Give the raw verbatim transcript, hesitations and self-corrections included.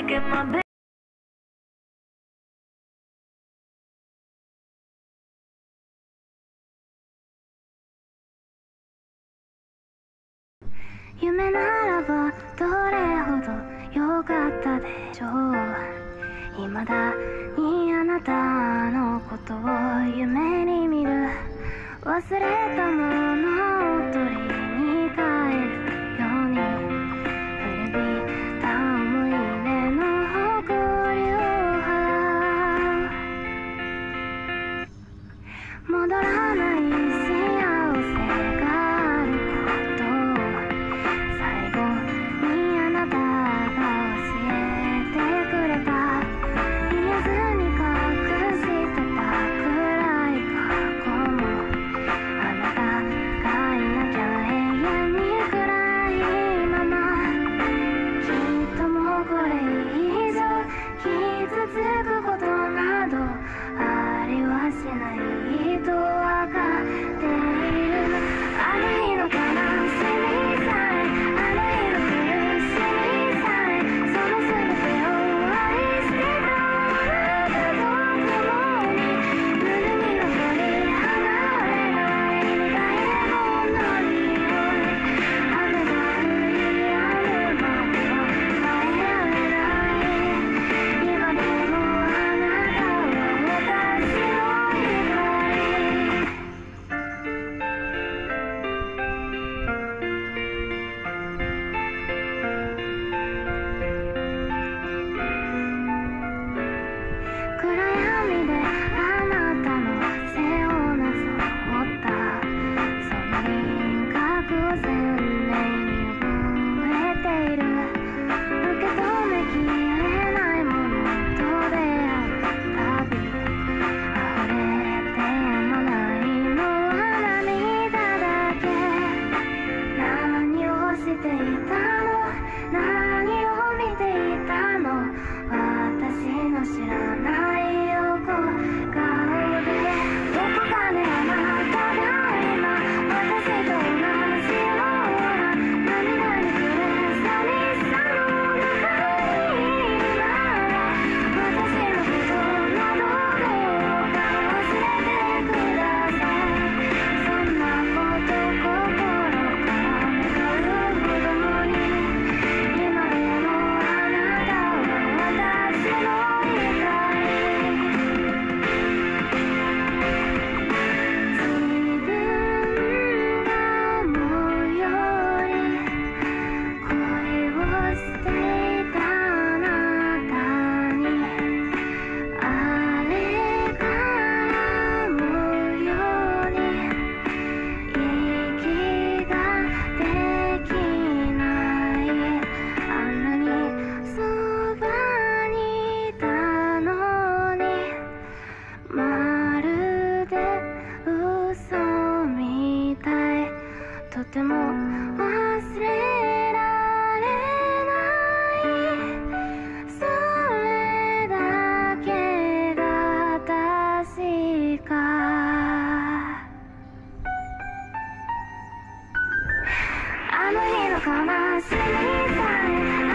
get my baby. 夢ならばどれほど良かったでしょう。未だにあなたのことを夢に見る。忘れたものを取りに帰るように古びた思い出の誇りを払う。戻らない幸せがあることを最後にあなたが教えてくれた。言えずに隠してた暗い過去もあなたがいなきゃ永遠に暗いまま。きっともうこれ以上傷つくことなどありはしないとわかっている。あの日の悲しみさえあの日の苦しみさえその全てを愛してたあなたと共に胸に残り離れない苦いレモンの匂い。雨が降り止むまでは耐えられない。今でもあなたは私の光。暗闇であなたの背をなぞったその輪郭を鮮明に覚えている。受け止めきれないものと出会うたび溢れてやまないのは涙だけ。何をしていたの何を見ていたの私の知らない横顔でどこかであなたが今私と同じような涙に暮れ寂しさの中にいるなら私のことなどどうか忘れてください。そんなこと心から願うほどに今でもあなたは私の自分が思うより恋をしていたあなたにあれから思うように息ができない。あんなにそばにいたのにまるで嘘みたい。とても忘れられないそれだけが確か。あの日の悲しみさえ